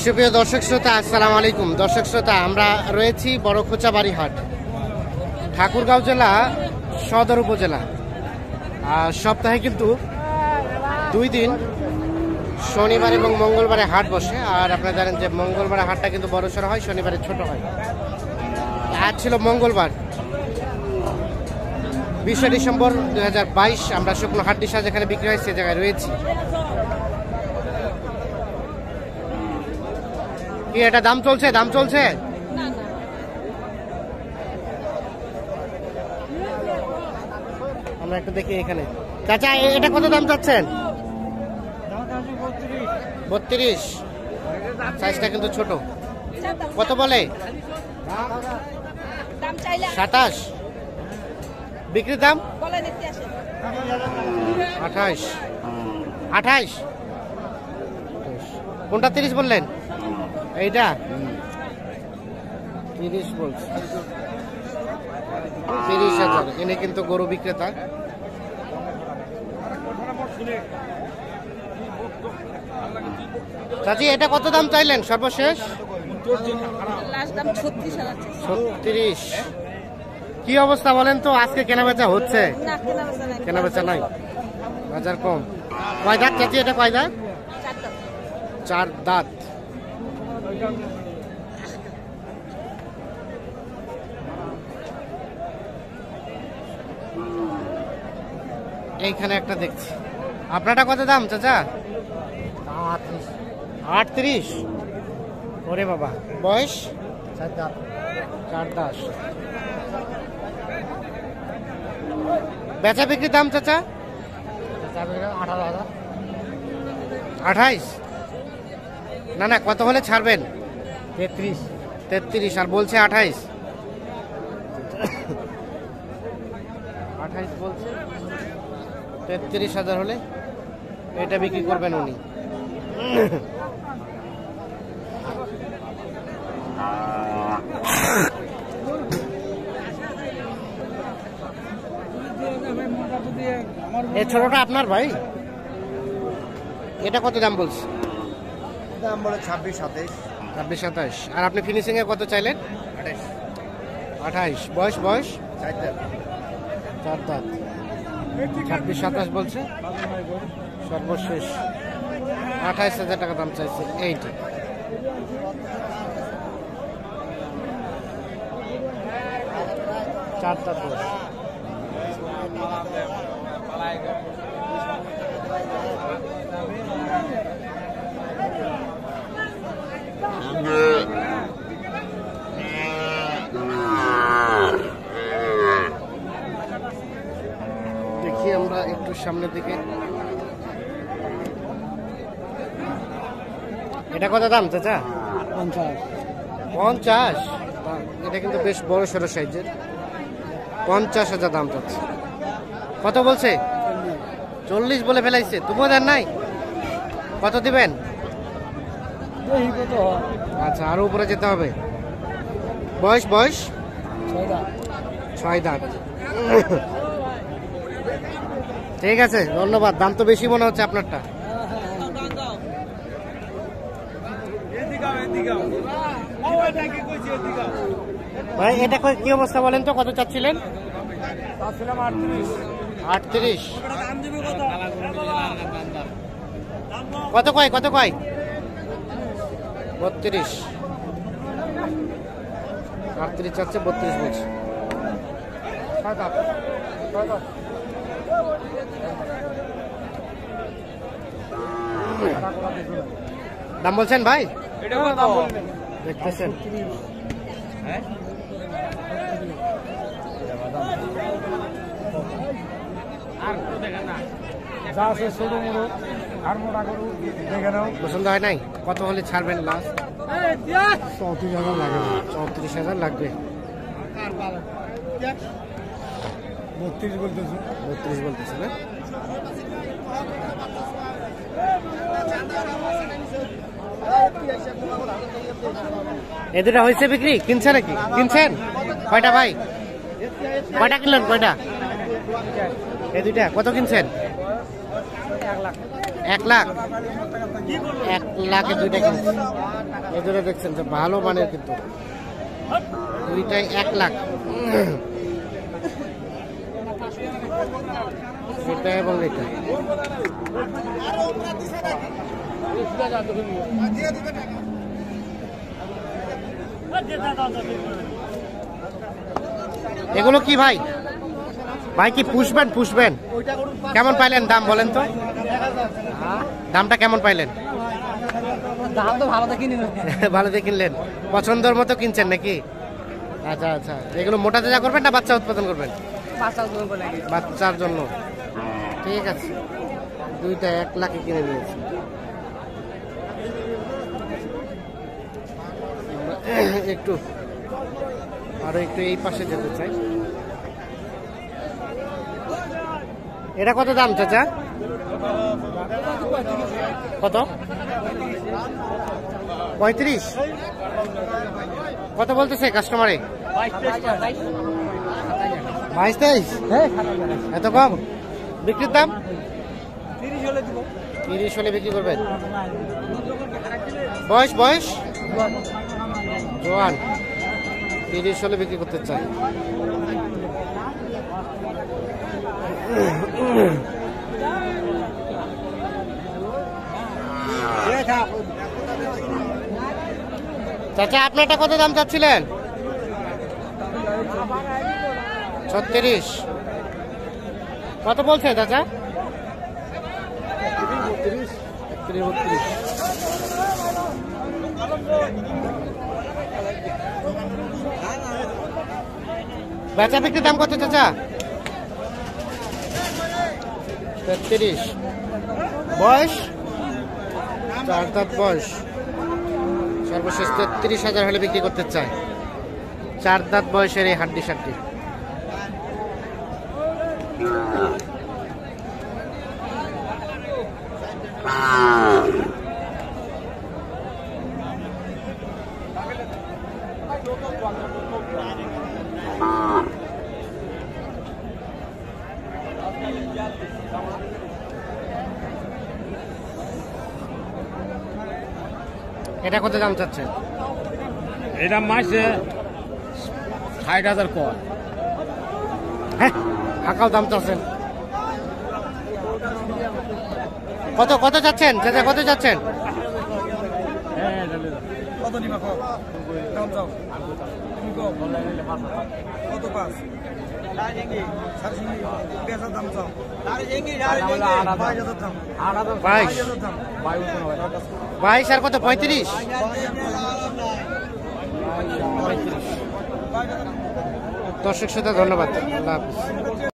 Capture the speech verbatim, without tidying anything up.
সুপ্রিয় দর্শক শ্রোতা, আসসালামু আলাইকুম। দর্শক শ্রোতা, আমরা রয়েছি বড়খোঁচাবাড়ি হাট, ঠাকুরগাঁও জেলা, সদর উপজেলা। আর সপ্তাহে কিন্তু দুই দিন, শনিবার এবং মঙ্গলবারে হাট বসে। আর আপনারা জানেন যে মঙ্গলবারে হাটটা কিন্তু বড়সড় হয়, শনিবারে ছোট হয়। আজ ছিল মঙ্গলবার, বিশে ডিসেম্বর দুই হাজার বাইশ। আমরা শুকনো হাট ডিসা যেখানে বিক্রি হয় সে জায়গায় রয়েছি। কি এটা দাম চলছে? দাম চলছে আমরা একটু দেখি এখানে। চাচা, এটা কত দাম চাচ্ছেন? বত্রিশ। সাইজটা কিন্তু ছোট। কত বলে? সাতাশ। বিক্রির দাম আঠাইশ। আঠাইশ। কোনটা তিরিশ বললেন? এইটা তিরিশ বলছে। তিরিশ হাজার। এনে কিন্তু গরু বিক্রেতা। চাচি, এটা কত দাম চাইলেন সর্বশেষ? ছত্রিশ। কি অবস্থা বলেন তো? আজকে কেনা বেচা হচ্ছে? কেনা বেচা নাই, বাজার কম। কয় দাঁত চাচি এটা? কয় দাঁত? চার দাঁত। এইখানে একটা দেখছি। আপনারটা কত দাম চাচা? আটত্রিশ। ওরে বাবা। বয়স? চার দাস। বেচা বিক্রির দাম চাচা? আঠাইশ। না না, কত হলে ছাড়বেন? তেত্রিশ। তেত্রিশ। আর বলছে আঠাইশ। আঠাইশ বলছে। তেত্রিশ হাজার হলে এটা বিক্রি করবেন উনি। এই ছোটটা আপনার ভাই? এটা কত দাম বলছে? দাম বলে ছাব্বিশ সাতাইশ। ছাব্বিশ সাতাইশ। আর আপনি ফিনিশিং এ কত চাইলেন? আঠাইশ। আঠাইশ। বয়স? বয়স চার দাঁত। চার দাঁত। ছাব্বিশ সাতাশ বলছে। সর্বশেষ আঠাইশ হাজার টাকা দাম চাইছে এইটা। চার দাঁত বয়স। দেখি আমরা একটু সামনের দিকে। এটা কত দাম চাচা? পঞ্চাশ। পঞ্চাশ। এটা কিন্তু বেশ বড় সড়ো সাইজের। পঞ্চাশ হাজার দাম চাচ্ছে। কত বলছে? চল্লিশ বলে ফেলাইছে। তবুও দেন নাই? কত দিবেন? আচ্ছা, আরো উপরে যেতে হবে। বয়স? বয়স ছয় দাঁত। ঠিক আছে, ধন্যবাদ। দাম তো বেশি মনে হচ্ছে আপনারটা। ভাই, এটা কি অবস্থা বলেন তো? কত চাচ্ছিলেন? আটত্রিশ। কত কয়? কত কয়? বত্রিশ। আটত্রিশ চাচ্ছে, বত্রিশ বলছে। দাম বলছেন ভাই? দেখতেছেন? পছন্দ হয় নাই? কত হলে ছাড়বেন লাস্ট? চৌত্রিশ হাজার লাগবে। চৌত্রিশ হাজার লাগবে। বত্রিশ বলতেছে। বত্রিশ বলতেছে না? এ দুটা হয়েছে বিক্রি? কিনছে নাকি? কিনছেন? কয়টা ভাই? কয়টা কিনলেন? কয়টা? এই দুইটা কত কিনছেন? এক লাখ এক লাখে দুইটা কিনছে। এজন্য দেখছেন যে ভালো মানের কিন্তু দুইটাই এক লাখ। এটা এবং এটা এগুলো কি ভাই? ভাই কি পুষবেন পুষবেন? কেমন পাইলেন দাম বলেন তো? দামটা কেমন পাইলেন? দাম তো ভালো দেখি ভালো দিয়ে কিনলেন, পছন্দের মতো কিনছেন নাকি? আচ্ছা আচ্ছা, এগুলো মোটা তাজা করবেন না বাচ্চা উৎপাদন করবেন? বাচ্চার জন্য। ঠিক আছে, দুইটা এক লাখে কিনে নিয়েছি। একটু আরো একটু এই পাশে যেতে চাই। এটা কত দাম চাচা? কত? পঁয়ত্রিশ? কত বলতেছে কাস্টমারে? বাইশ তেইশ? এত কম বিক্রির দাম? তিরিশ হলে বিক্রি করবেন। বয়স বয়স জোয়ান, তিরিশ হলে বিক্রি করতে চাই। চাচা আপনারটা কত দাম চাচ্ছিলেন? ছত্রিশ। কত বলছে চাচা? একত্রিশ বত্রিশ। বেচা বিক্রির দাম কত চাচা? তেত্রিশ। বয়স? চার দাঁত বয়স, সর্বশেষ তেত্রিশ হাজার হলে বিক্রি করতে চায়। চার দাঁত বয়সের এই হাড্ডি সাড্ডি। এটা কত দাম চাচ্ছেন? এটা মাসে ষাট হাজার কর। হ্যাঁ, আকাও দাম চাচ্ছেন। কত কত চাচ্ছেন চাচা, কত চাচ্ছেন? কত নিবা কম দাম যাও তুমি কম কত পাস দাম চাও বাইশ। বাইশ আর কত? পঁয়ত্রিশ। দর্শক শ্রোতা ধন্যবাদ, আল্লাহ হাফিজ।